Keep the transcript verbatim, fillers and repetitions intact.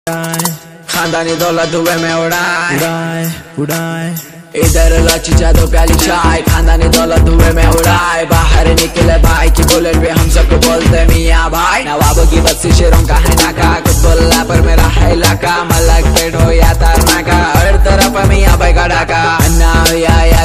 खानदानी दौलत धुएं में उड़ाए उड़ाए उड़ाए इधर लाची जादो प्याली चाय, खानदानी दौलत धुएं में उड़ाए। बाहर निकले भाई की बुलेट पे हम सबको बोलते मियाँ भाई। नवाबों की बस्ती शेरों का है नाका, कुतुल्ला पर मेरा है इलाका। मलक पेट हो या तारना का, हर तरफ मियाँ भाई का डाका। अन्ना या